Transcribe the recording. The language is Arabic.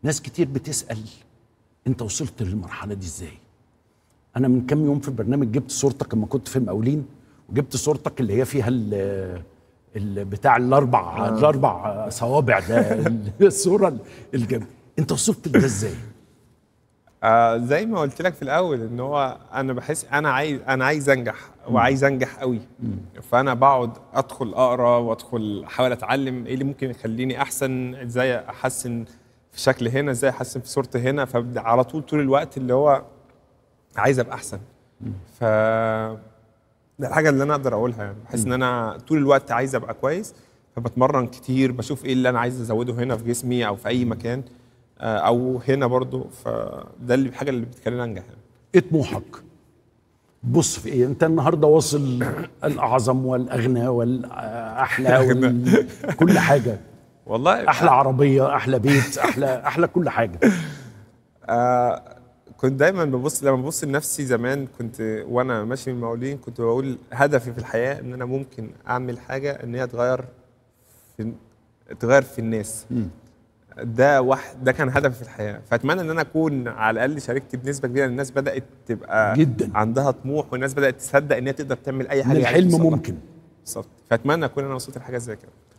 ناس كتير بتسأل انت وصلت للمرحلة دي ازاي؟ انا من كام يوم في البرنامج جبت صورتك لما كنت في المقاولين، وجبت صورتك اللي هي فيها بتاع الاربع صوابع ده الصورة الجميلة. انت وصلت لده ازاي؟ زي ما قلت لك في الاول ان هو انا بحس انا عايز انجح وعايز انجح قوي. فانا بقعد ادخل اقرا وادخل احاول اتعلم ايه اللي ممكن يخليني احسن، ازاي احسن في شكل هنا، ازاي احسن في صورتي هنا. فببدا على طول الوقت اللي هو عايز ابقى احسن. ف ده الحاجه اللي انا اقدر اقولها، يعني بحس ان انا طول الوقت عايز ابقى كويس، فبتمرن كتير، بشوف ايه اللي انا عايز ازوده هنا في جسمي او في اي مكان او هنا برضو. فده الحاجه اللي بتخليني انجح. يعني ايه طموحك؟ بص في ايه؟ انت النهارده واصل الاعظم والاغنى والاحلى كل حاجه والله. احلى عربيه، احلى بيت، احلى كل حاجه. كنت دايما لما ببص لنفسي زمان، كنت وانا ماشي من المقاولين كنت بقول هدفي في الحياه ان انا ممكن اعمل حاجه ان هي تغير في الناس. ده كان هدفي في الحياه. فاتمنى ان انا اكون على الاقل شاركت بنسبه كبيره. الناس بدات تبقى جدا عندها طموح، والناس بدات تصدق ان هي تقدر تعمل اي حاجه. الحلم ممكن. بالظبط. فاتمنى اكون انا وصلت لحاجه زي كده.